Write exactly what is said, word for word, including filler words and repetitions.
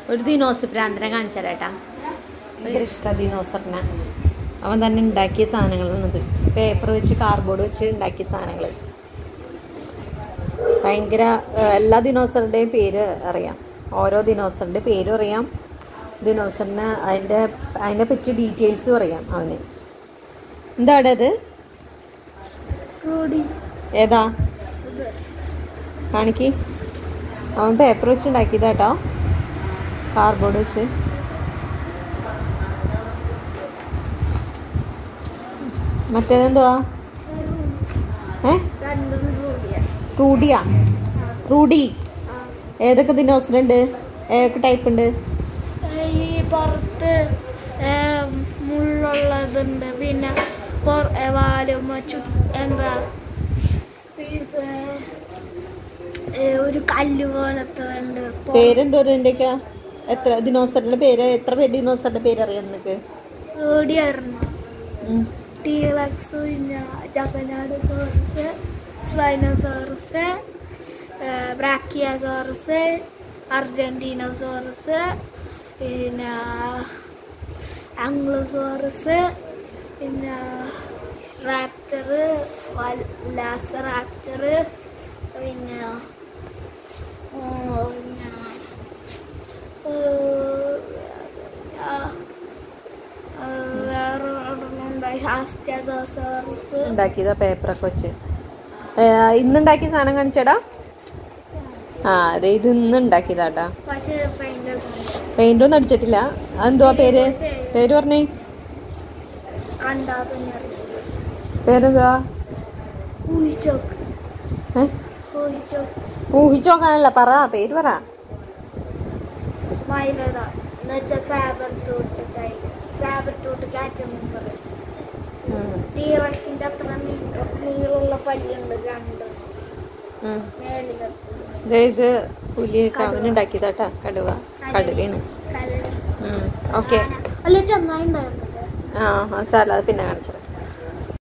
ഒരു ദിനോസർ ഭ്രാന്തനെ കാണിച്ചാലേട്ടാ. ഭയങ്കര ഇഷ്ടമാണ് ദിനോസറിനെ. അവൻ തന്നെ ഉണ്ടാക്കിയ സാധനങ്ങളാണിത്. പേപ്പർ വെച്ച് കാർഡ്ബോർഡ് വെച്ച് ഉണ്ടാക്കിയ സാധനങ്ങൾ. ഭയങ്കര എല്ലാ ദിനോസറിൻ്റെയും പേര് അറിയാം. ഓരോ ദിനോസറിൻ്റെ പേരും അറിയാം. ദിനോസറിന് അതിൻ്റെ അതിനെ പറ്റി ഡീറ്റെയിൽസും അറിയാം അവന്. എന്താണ് അത്? ഏതാ കാണിക്ക്. അവൻ പേപ്പർ വെച്ച് ഉണ്ടാക്കിയതാട്ടോ, കാർഡ്ബോർഡ് വെച്ച്. മറ്റേതെന്തുവാ? ഏ റൂഡിയാ? റൂഡി. ഏതൊക്കെ ദിനോസറുണ്ട്? ഏതൊക്കെ ടൈപ്പ് ഉണ്ട്? പുറത്ത് മുള്ളുള്ളതുണ്ട്, പിന്നെ വാലും എന്താ ഒരു കല്ല് പോലത്തെ ഉണ്ട്. പേരെന്തോ ഇതിൻ്റെയൊക്കെ? എത്ര ദിനോസറിന്റെ പേര്? എത്ര പേര് ദിനോസറിന്റെ പേര് അറിയാം നിനക്ക്? ടീറക്സ്, പിന്നെ ജപ്പനാഡോസോറസ്, സ്പൈനോസോറസ്, ബ്രാക്കിയോസോറസ്, അർജന്റീനോസോറസ്, പിന്നെ ആംഗ്ലോസോറസ്, പിന്നെ റാപ്റ്റർ, ലാസറാപ്റ്റർ, പിന്നെ ഉണ്ടാക്കിയതാ പേപ്പറൊക്കെ വെച്ച്. ഇന്നുണ്ടാക്കിയ സാധനം കാണിച്ചേടാ. ആ അതെ, ഇത് ഇന്ന് ഉണ്ടാക്കിയതാട്ടാ. പെയിന്റ് ഒന്നും അടിച്ചിട്ടില്ല. അതെന്തുവാ പേര്? പേര് പറഞ്ഞേ. പേരെന്തുവാ? ഊഹിച്ചോക്കാനല്ല, പറ പേര് പറ. ഇത് പുലി അവനുണ്ടാക്കിയതാട്ടാ. കടുവ കടുവയാണ്. ഓക്കെ. ആ സാറല്ല, അത് പിന്നെ കാണിച്ചത്.